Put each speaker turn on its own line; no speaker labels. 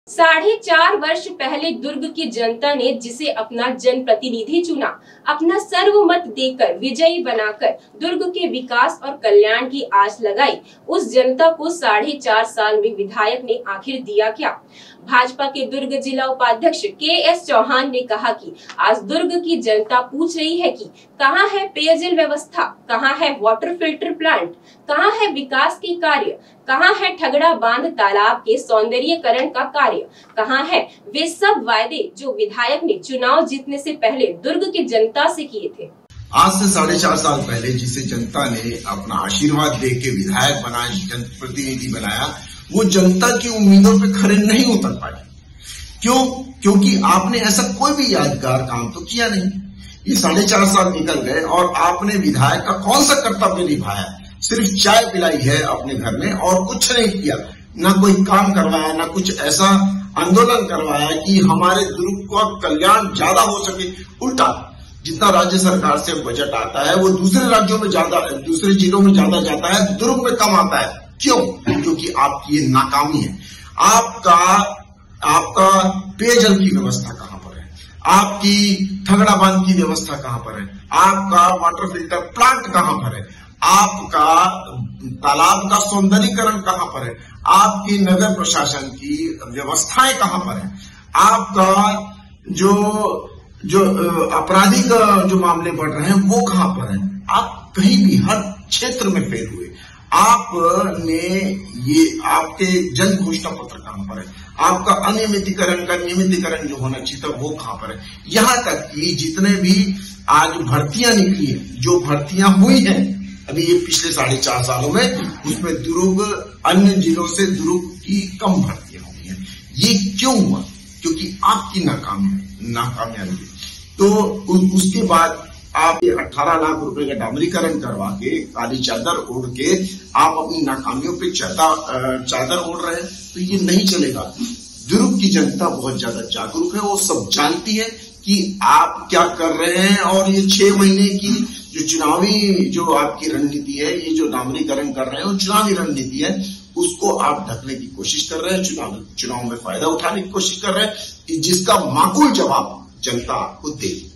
4.5 वर्ष पहले दुर्ग की जनता ने जिसे अपना जनप्रतिनिधि चुना, अपना सर्वमत देकर विजयी बनाकर दुर्ग के विकास और कल्याण की आस लगाई, उस जनता को 4.5 साल में विधायक ने आखिर दिया क्या? भाजपा के दुर्ग जिला उपाध्यक्ष KS चौहान ने कहा कि आज दुर्ग की जनता पूछ रही है कि कहां है पेयजल व्यवस्था, कहां है वाटर फिल्टर प्लांट, कहां है विकास के कार्य, कहां है ठगड़ा बांध तालाब के सौंदर्यीकरण का कार्य, कहां है वे सब वायदे जो विधायक ने चुनाव जीतने से पहले दुर्ग की जनता से किए थे।
आज से 4.5 साल पहले जिसे जनता ने अपना आशीर्वाद दे के विधायक बनाया, जनप्रतिनिधि बनाया, वो जनता की उम्मीदों पे खरे नहीं उतर पाए। क्यों? क्योंकि आपने ऐसा कोई भी यादगार काम तो किया नहीं। ये 4.5 साल निकल गए और आपने विधायक का कौन सा कर्तव्य निभाया? सिर्फ चाय पिलाई है अपने घर में और कुछ नहीं किया। ना कोई काम करवाया, ना कुछ ऐसा आंदोलन करवाया कि हमारे दुर्ग का कल्याण ज्यादा हो सके। उल्टा, जितना राज्य सरकार से बजट आता है वो दूसरे राज्यों में ज्यादा, दूसरे जिलों में ज्यादा जाता है, दुर्ग में कम आता है। क्यों? क्योंकि आपकी ये नाकामी है। आपका पेयजल की व्यवस्था कहां पर है? आपकी ठगड़ा बांध की व्यवस्था कहां पर है? आपका वाटर फिल्टर प्लांट कहां पर है? आपका तालाब का सौंदर्यीकरण कहां पर है? आपकी नगर प्रशासन की व्यवस्थाएं कहां पर है? आपका जो आपराधिक जो मामले बढ़ रहे हैं वो कहां पर है? आप कहीं भी हर क्षेत्र में फेल हुए। आपने ये आपके जन घोषणा पत्र कहां पर है? आपका अनियमितीकरण का नियमितीकरण जो होना चाहिए था वो कहां पर है? यहां तक कि जितने भी आज भर्तियां निकली है, जो भर्तियां हुई हैं अभी ये पिछले 4.5 सालों में, उसमें दुर्ग अन्य जिलों से दुर्ग की कम भर्तियां हुई हैं। ये क्यों हुआ? क्योंकि आपकी नाकामयाबी। तो उसके बाद आप 18 लाख रुपए का डामरीकरण करवा के, काली चादर ओढ़ के आप अपनी नाकामियों पे चादर ओढ़ रहे हैं, तो ये नहीं चलेगा। दुर्ग की जनता बहुत ज्यादा जागरूक है, वो सब जानती है कि आप क्या कर रहे हैं। और ये 6 महीने की जो चुनावी जो आपकी रणनीति है, ये जो डामरीकरण कर रहे हैं वो चुनावी रणनीति है, उसको आप ढकने की कोशिश कर रहे हैं, चुनाव में फायदा उठाने की कोशिश कर रहे हैं, जिसका माकूल जवाब जनता आपको देगी।